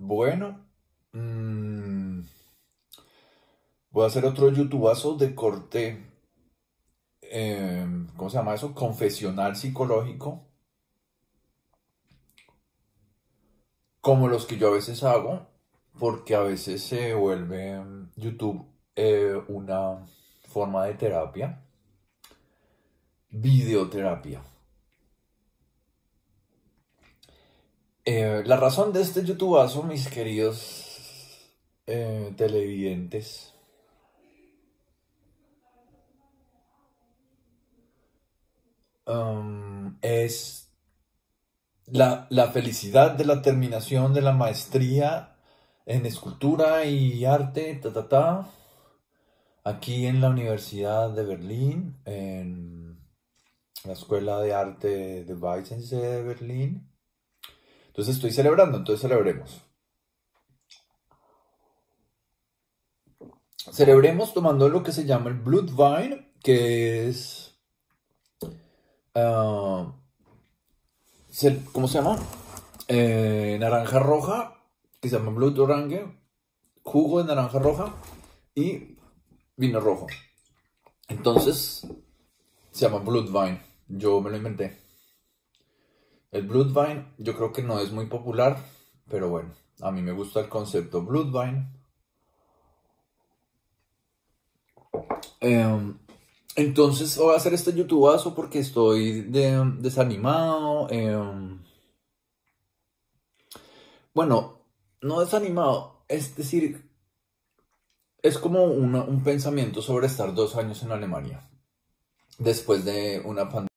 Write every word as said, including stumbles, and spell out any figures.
Bueno, mm, voy a hacer otro youtubazo de corte, eh, ¿cómo se llama eso? Confesional psicológico, como los que yo a veces hago, porque a veces se vuelve mm, YouTube eh, una forma de terapia, videoterapia. Eh, la razón de este youtubazo, mis queridos eh, televidentes, um, es la, la felicidad de la terminación de la maestría en escultura y arte, ta, ta, ta, aquí en la Universidad de Berlín, en la Escuela de Arte de Weizsäcker de Berlín. Entonces estoy celebrando, entonces celebremos. Celebremos tomando lo que se llama el Bloodwine, que es... ah, se- ¿cómo se llama? Eh, naranja roja, que se llama Blood Orange, jugo de naranja roja y vino rojo. Entonces se llama Bloodwine. Yo me lo inventé. El Bloodwine yo creo que no es muy popular, pero bueno, a mí me gusta el concepto Bloodwine. Eh, entonces voy a hacer este youtubazo porque estoy de- desanimado. eh, bueno, no desanimado, es decir, es como una- un pensamiento sobre estar dos años en Alemania después de una pandemia.